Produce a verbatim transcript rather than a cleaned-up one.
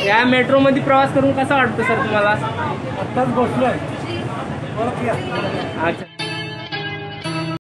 या मेट्रो मध्ये प्रवास करून कसा वाटतो सर तुम्हाला? आत्ताच बसलोय. अच्छा.